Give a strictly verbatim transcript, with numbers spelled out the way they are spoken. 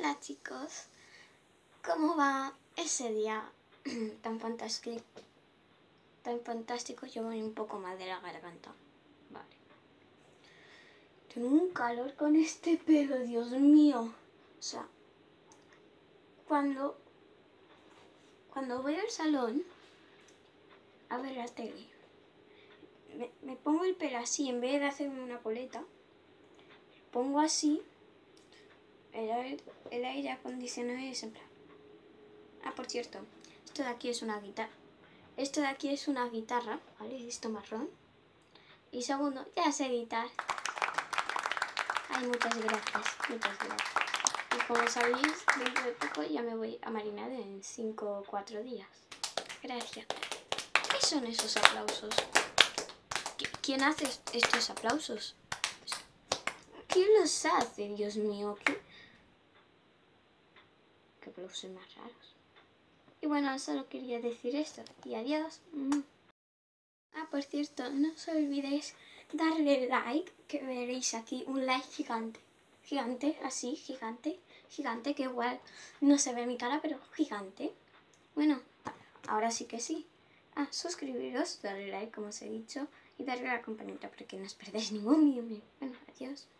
Hola chicos, ¿cómo va ese día tan fantástico? Tan fantástico, yo voy un poco mal de la garganta. Vale. Tengo un calor con este pelo, Dios mío. O sea, cuando, cuando voy al salón a ver la tele, me, me pongo el pelo así, en vez de hacerme una coleta, pongo así, el aire, el aire acondicionado es en plan. Ah, por cierto, esto de aquí es una guitarra. Esto de aquí es una guitarra, ¿vale? Esto marrón. Y segundo, ya sé editar. Ay, muchas gracias, muchas gracias. Y como sabéis, dentro de poco ya me voy a marinar en cinco o cuatro días. Gracias. ¿Qué son esos aplausos? ¿Quién hace estos aplausos? ¿Quién los hace, Dios mío? ¿Qué, ¿Qué aplausos más raros? Y bueno, solo quería decir esto. Y adiós. Ah, por cierto, no os olvidéis darle like, que veréis aquí un like gigante. Gigante, así, gigante, gigante, que igual no se ve mi cara, pero gigante. Bueno, ahora sí que sí. Ah, suscribiros, darle like, como os he dicho, y darle a la campanita para que no os perdáis ningún vídeo. Bueno, adiós.